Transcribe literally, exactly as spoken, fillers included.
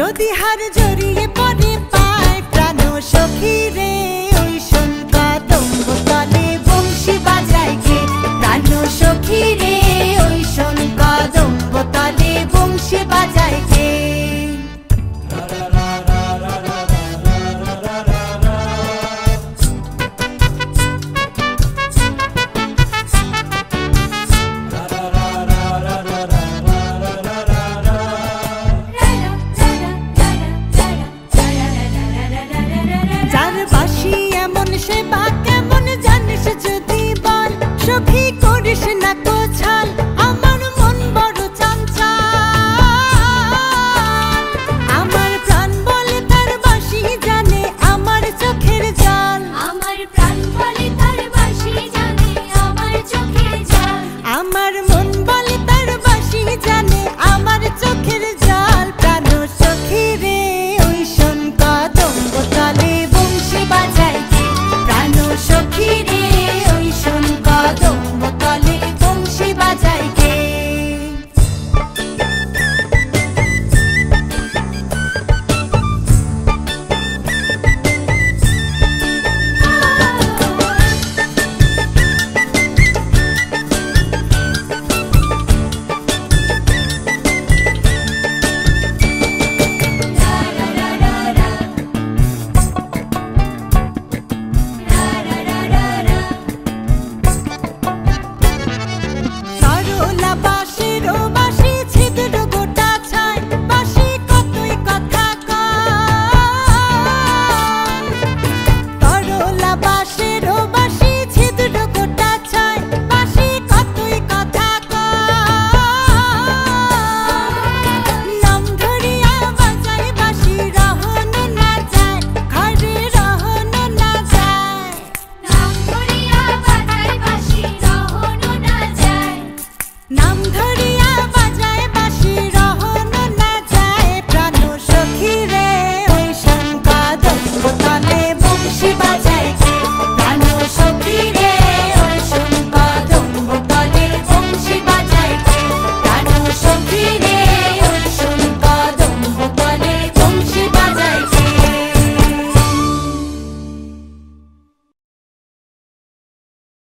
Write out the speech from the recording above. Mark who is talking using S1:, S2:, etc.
S1: যদি হার জড়িয়ে পড়ে পায় প্রাণ সখী রে ওই শোন কদম্ব তলে বংশী বাজায় কে প্রাণ সখী রে ওই শোন কদম্ব তলে বংশী বাজায় কে সখী করিস না কোছাল আমার মন বড় চঞ্চল আমার প্রাণ বলে তার বাঁশি জানে আমার চোখের জল আমার প্রাণ বলে তার বাঁশি জানে আমার চোখের জল আমার মন বলে তার বাঁশি জানে আমার চোখের জল প্রাণ সখী রে ওই শোন কদম্ব তলে বংশী বাজায় কে প্রাণ সখী রে ওই শোন কদম্ব তলে বংশী বাজায় কে নাম ধরে